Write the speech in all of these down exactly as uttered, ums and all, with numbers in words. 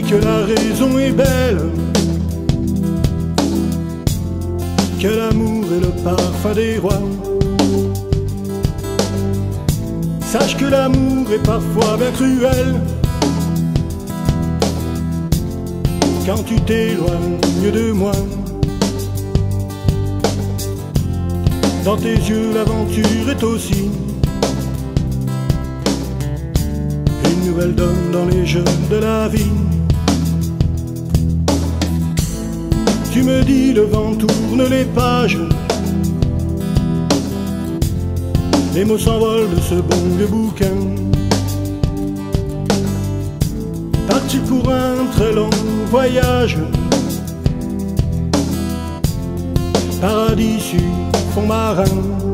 que la raison est belle, que l'amour est le parfum des rois. Sache que l'amour est parfois bien cruel quand tu t'éloignes de moi. Dans tes yeux l'aventure est aussi une nouvelle donne dans les jeux de la vie. Tu me dis le vent tourne les pages, les mots s'envolent de ce bon vieux bouquin. Parti pour un très long voyage, paradis sur fond marin.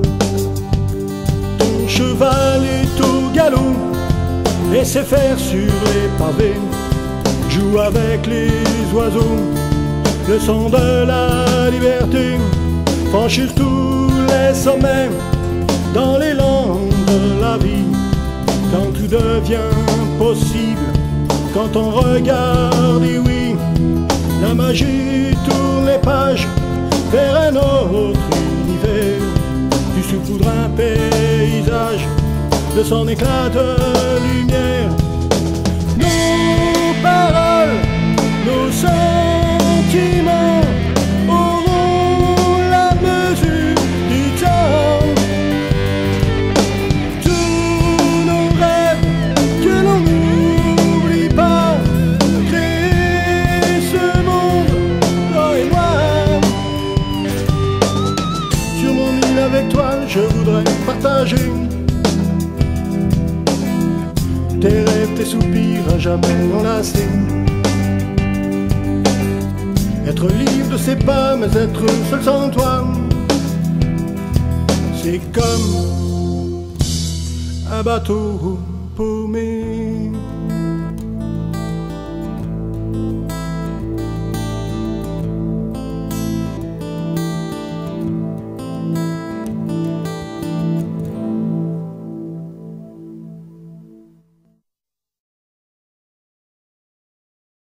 Ton cheval est au galop et sait faire sur les pavés, joue avec les oiseaux, le son de la liberté, franchir tous les sommets dans l'élan de la vie. Quand tout devient possible, quand ton regard dit oui, la magie tourne les pages vers un autre univers. Tu saupoudres un paysage de son éclat de lumière. Nos paroles, nos sentiments auront la mesure du temps. Tous nos rêves que l'on n'oublie pas, créer ce monde blanc et noir. Sur mon île avec toi, je voudrais partager tes rêves, tes soupirs à jamais enlacés. Être libre de c'est pas, mais être seul sans toi, c'est comme un bateau paumé.